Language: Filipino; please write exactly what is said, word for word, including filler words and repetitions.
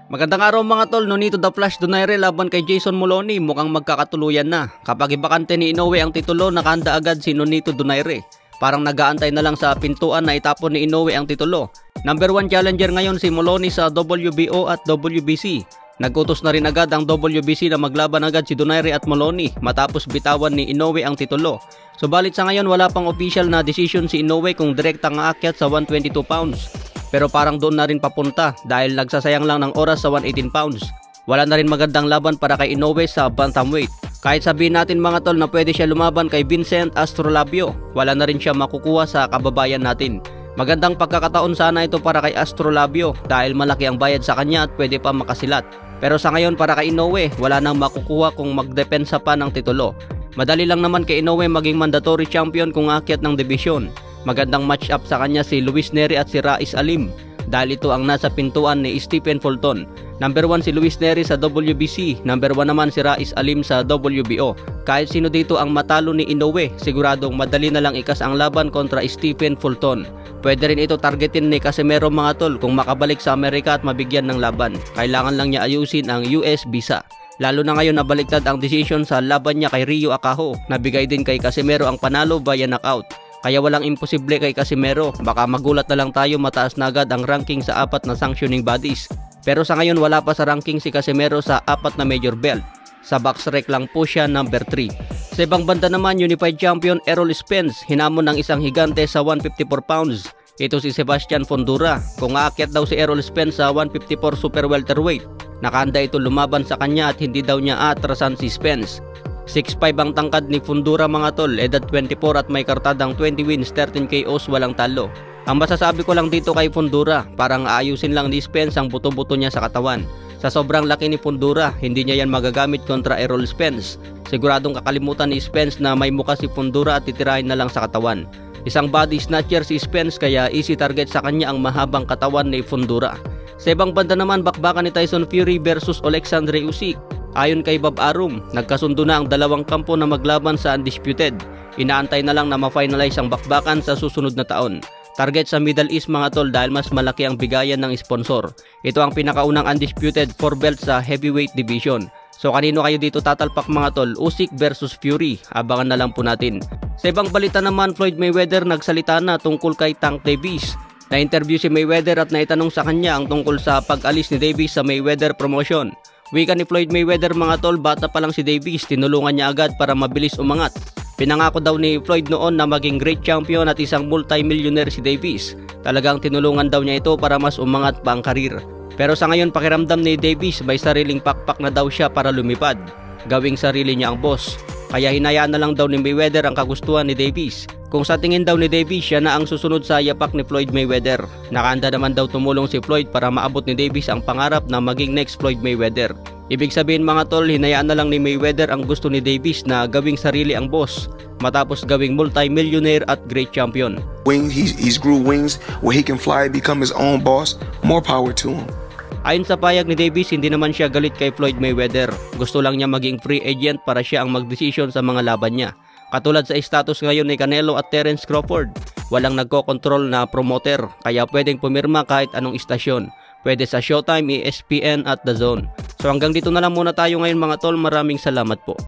Magandang araw mga tol, Nonito the Flash Donaire laban kay Jason Moloney mukhang magkakatuluyan na. Kapag ibakante ni Inoue ang titulo, nakahanda agad si Nonito Donaire. Parang nag-aantay na lang sa pintuan na itapon ni Inoue ang titulo. Number one challenger ngayon si Moloney sa W B O at W B C. Nagkutos na rin agad ang W B C na maglaban agad si Donaire at Moloney matapos bitawan ni Inoue ang titulo. Subalit sa ngayon wala pang official na decision si Inoue kung direktang aakyat sa one twenty-two pounds. Pero parang doon na rin papunta dahil nagsasayang lang ng oras sa one eighteen pounds. Wala na rin magandang laban para kay Inoue sa bantamweight. Kahit sabihin natin mga tol na pwede siya lumaban kay Vincent Astrolabio, wala na rin siya makukuha sa kababayan natin. Magandang pagkakataon sana ito para kay Astrolabio dahil malaki ang bayad sa kanya at pwede pa makasilat. Pero sa ngayon para kay Inoue, wala nang makukuha kung magdepensa pa ng titulo. Madali lang naman kay Inoue maging mandatory champion kung aakyat ng dibisyon. Magandang match-up sa kanya si Luis Neri at si Rais Alim dahil ito ang nasa pintuan ni Stephen Fulton. Number one si Luis Neri sa W B C, number one naman si Rais Alim sa W B O. Kahit sino dito ang matalo ni Inoue, siguradong madali na lang ikas ang laban kontra Stephen Fulton. Pwede rin ito targetin ni Casimero mga tol kung makabalik sa Amerika at mabigyan ng laban. Kailangan lang niya ayusin ang U S visa. Lalo na ngayon na baliktad ang decision sa laban niya kay Rio Akaho. Nabigay din kay Casimero ang panalo via knockout. Kaya walang imposible kay Casimero, baka magulat na lang tayo mataas na agad ang ranking sa apat na sanctioning bodies. Pero sa ngayon wala pa sa ranking si Casimero sa apat na major belt. Sa boxrec lang po siya number three. Sa ibang banda naman, Unified Champion Errol Spence hinamon ng isang higante sa one fifty-four pounds. Ito si Sebastian Fundura. Kung aakyat daw si Errol Spence sa one fifty-four super welterweight, nakahanda ito lumaban sa kanya at hindi daw niya atrasan si Spence. six five ang tangkad ni Fundura mga tol, edad twenty-four at may kartadang twenty wins, thirteen K Os, walang talo. Ang masasabi ko lang dito kay Fundura, parang aayusin lang ni Spence ang buto-buto niya sa katawan. Sa sobrang laki ni Fundura, hindi niya yan magagamit kontra Errol Spence. Siguradong kakalimutan ni Spence na may muka si Fundura at titirahin na lang sa katawan. Isang body snatcher si Spence kaya easy target sa kanya ang mahabang katawan ni Fundura. Sa ibang banda naman, bakbakan ni Tyson Fury versus Alexandre Usyk. Ayon kay Bob Arum, nagkasundo na ang dalawang kampo na maglaban sa Undisputed. Inaantay na lang na ma-finalize ang bakbakan sa susunod na taon. Target sa Middle East mga tol dahil mas malaki ang bigayan ng sponsor. Ito ang pinakaunang Undisputed four belt sa heavyweight division. So kanino kayo dito tatalpak mga tol? Usyk versus Fury, abangan na lang po natin. Sa ibang balita naman, Floyd Mayweather nagsalita na tungkol kay Tank Davis. Na-interview si Mayweather at naitanong sa kanya ang tungkol sa pag-alis ni Davis sa Mayweather promotion. Wika ni Floyd Mayweather mga tol, bata pa lang si Davis, tinulungan niya agad para mabilis umangat. Pinangako daw ni Floyd noon na maging great champion at isang multi-millionaire si Davis. Talagang tinulungan daw niya ito para mas umangat pa ang karir. Pero sa ngayon pakiramdam ni Davis may sariling pakpak na daw siya para lumipad. Gawing sarili niya ang boss. Kaya hinayaan na lang daw ni Mayweather ang kagustuhan ni Davis. Kung sa tingin daw ni Davis siya na ang susunod sa yapak ni Floyd Mayweather. Nakahanda naman daw tumulong si Floyd para maabot ni Davis ang pangarap na maging next Floyd Mayweather. Ibig sabihin mga tol, hinayaan na lang ni Mayweather ang gusto ni Davis na gawing sarili ang boss matapos gawing multi-millionaire at great champion. Wings, he's, he's grew wings where he can fly, become his own boss. More power to him. Ayon sa payag ni Davis, hindi naman siya galit kay Floyd Mayweather. Gusto lang niya maging free agent para siya ang magdesisyon sa mga laban niya. Katulad sa status ngayon ni Canelo at Terence Crawford, walang nagko-control na promoter kaya pwedeng pumirma kahit anong istasyon. Pwede sa Showtime, E S P N at The Zone. So hanggang dito na lang muna tayo ngayon mga tol, maraming salamat po.